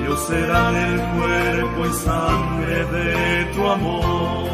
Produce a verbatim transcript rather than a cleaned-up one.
ellos serán el cuerpo y sangre de tu amor.